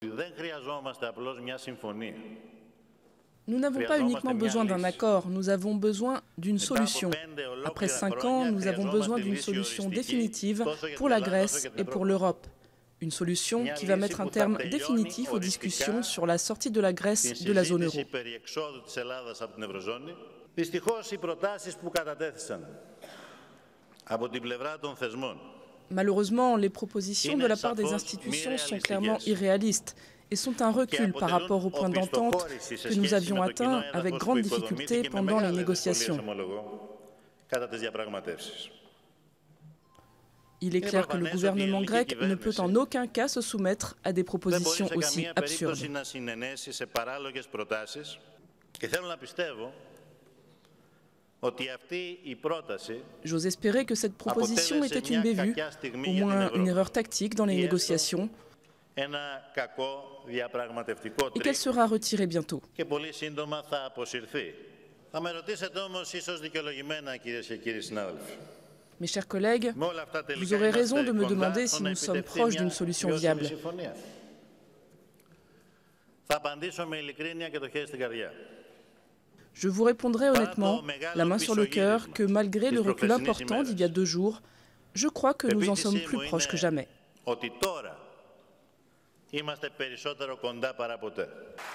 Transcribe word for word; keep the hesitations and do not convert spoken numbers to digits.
Nous n'avons pas uniquement besoin d'un accord, nous avons besoin d'une solution. Après cinq ans, nous avons besoin d'une solution définitive pour la Grèce et pour l'Europe. Une solution qui va mettre un terme définitif aux discussions sur la sortie de la Grèce de la zone euro. Malheureusement, les propositions de la part des institutions sont clairement irréalistes et sont un recul par rapport au point d'entente que nous avions atteint avec grande difficulté pendant les négociations. Il est clair que le gouvernement grec ne peut en aucun cas se soumettre à des propositions aussi absurdes. J'ose espérer que cette proposition était une bévue, au moins une erreur tactique dans les négociations, et qu'elle sera retirée bientôt. Mes chers collègues, vous aurez raison de me demander si nous sommes proches d'une solution viable. Je vous répondrai honnêtement, la main sur le cœur, que malgré le recul important d'il y a deux jours, je crois que nous en sommes plus proches que jamais. Είμαστε περισσότερο κοντά παρά ποτέ.